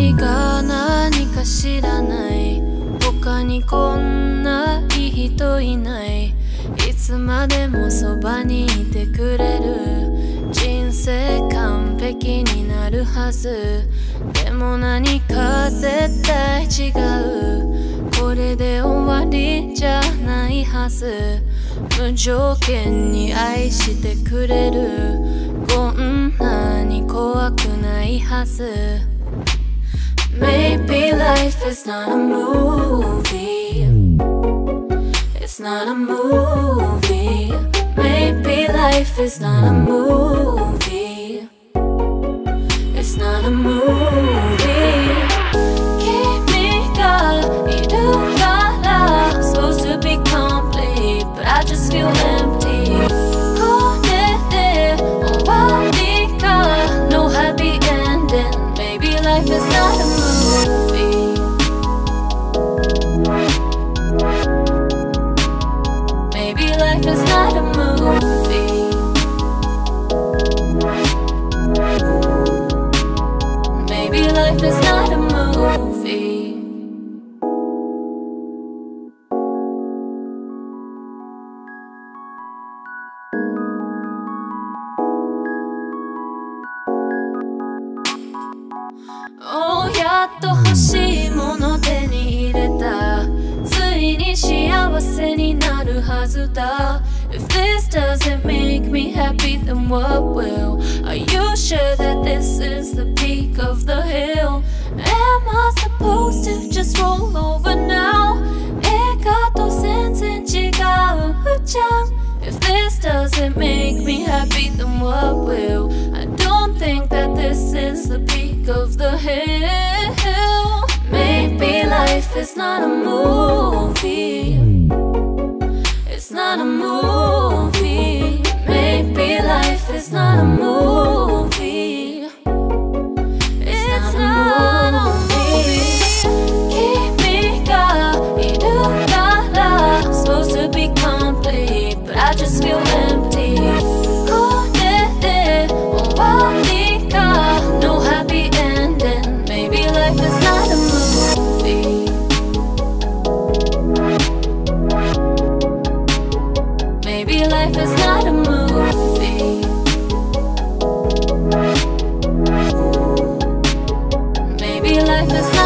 愛が何か知らない、他にこんないい人いない、いつまでもそばにいてくれる、人生完璧になるはず、でも何か絶対違う、これで終わりじゃないはず、無条件に愛してくれる、こんなに怖くないはず。 Maybe life is not a movie, it's not a movie. Maybe life is not a movie, it's not a movie. 君がいるから supposed to be complete, but I just feel empty. これで終わりか No happy ending. Maybe life is not a movie. Maybe life is not a movie. Maybe life is not a movie. Oh, やっと欲しいもの手に入れた、ついに幸せになるはずだ。 If this doesn't make me happy, then what will? Are you sure that this is the peak of the hill? Am I supposed to just roll over now? 映画と全然違うじゃん。 If this doesn't make me happy, then what will? I don't think that this is the peak of the hill. Maybe life is not a movie, it's not a movie. Maybe life is not a movie, it's not a movie. 君がいるから supposed to be complete, but I just feel empty. これで終わりか No happy ending. Maybe life is not a movie. Maybe life is not a movie. Maybe life is not